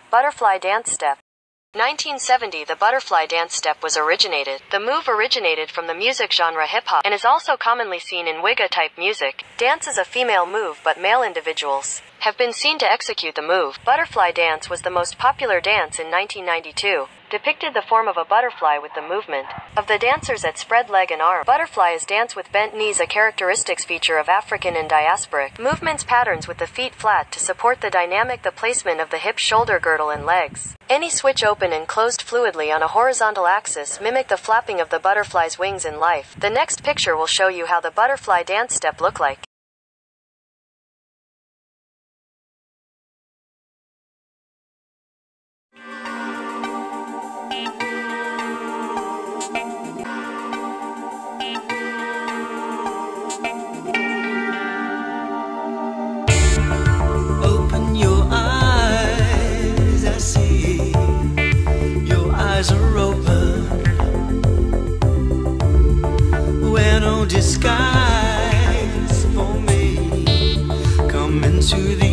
Butterfly dance step. 1970, the butterfly dance step was originated. The move originated from the music genre hip-hop and is also commonly seen in Wigga-type music. Dance is a female move, but male individuals have been seen to execute the move. Butterfly dance was the most popular dance in 1992. Depicted the form of a butterfly with the movement of the dancers at spread leg and arm. Butterfly is dance with bent knees, a characteristics feature of African and diasporic movements, patterns with the feet flat to support the dynamic, the placement of the hip, shoulder girdle, and legs. Any switch open and closed fluidly on a horizontal axis mimic the flapping of the butterfly's wings in life. The next picture will show you how the butterfly dance step look like. Disguise for me, come into the